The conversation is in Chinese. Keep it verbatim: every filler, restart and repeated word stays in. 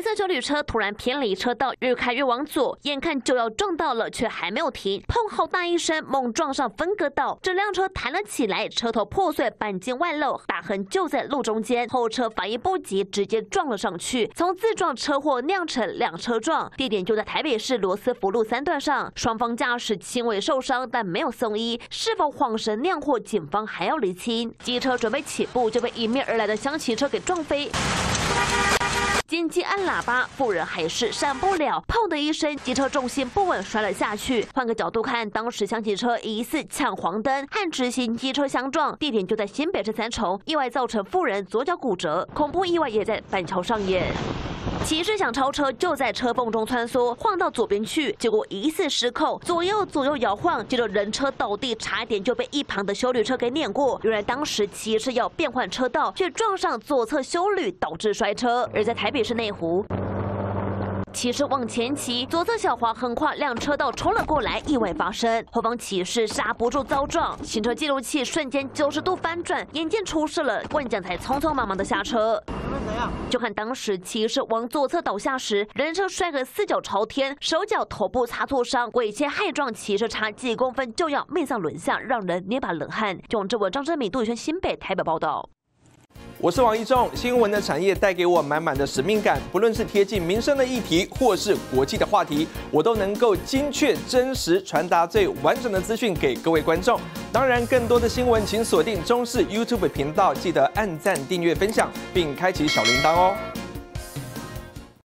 白色休旅车突然偏离车道，越开越往左，眼看就要撞到了，却还没有停，砰！好大一声，猛撞上分隔岛，整辆车弹了起来，车头破碎，钣金外露，大痕就在路中间。后车反应不及，直接撞了上去，从自撞车祸酿成两车撞，地点就在台北市罗斯福路三段上。双方驾驶轻微受伤，但没有送医，是否晃神酿祸，警方还要厘清。机车准备起步，就被迎面而来的厢型车给撞飞。紧急按喇叭，妇人还是闪不了，砰的一声，机车重心不稳摔了下去。换个角度看，当时厢型车疑似抢黄灯和直行机车相撞，地点就在新北市三重，意外造成妇人左脚骨折，恐怖意外也在板桥上演。骑士想超车，就在车缝中穿梭，晃到左边去，结果疑似失控，左右左右摇晃，接着人车倒地，差一点就被一旁的休旅车给碾过。原来当时骑士要变换车道，却撞上左侧休旅，导致摔车。而在台北市内湖，骑士往前骑，左侧小华横跨两车道冲了过来，意外发生，后方骑士刹不住遭撞，行车记录器瞬间九十度翻转，眼见出事了，冠将才匆匆忙忙的下车。就看当时骑士往左侧倒下时，人车摔个四脚朝天，手脚头部擦挫伤，猥亵害撞骑士差几公分就要命丧轮下，让人捏把冷汗。就往这文张真美、杜宇轩新北台北报道。 我是王一仲，新闻的产业带给我满满的使命感，不论是贴近民生的议题，或是国际的话题，我都能够精确、真实传达最完整的资讯给各位观众。当然，更多的新闻请锁定中视 YouTube 频道，记得按赞、订阅、分享，并开启小铃铛哦。